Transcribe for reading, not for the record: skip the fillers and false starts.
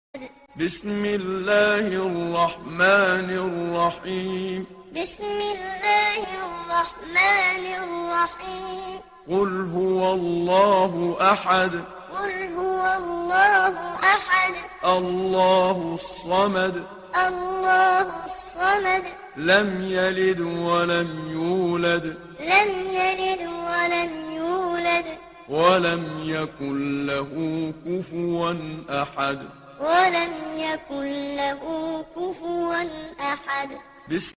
بسم الله الرحمن الرحيم. بسم الله الرحمن الرحيم. قل هو الله أحد. قل هو الله أحد. الله الصمد. الله الصمد. لم يلد ولم يولد. لم يلد ولم يولد. ولم يكن له كفوا أحد. ولم يكن له كفوا أحد.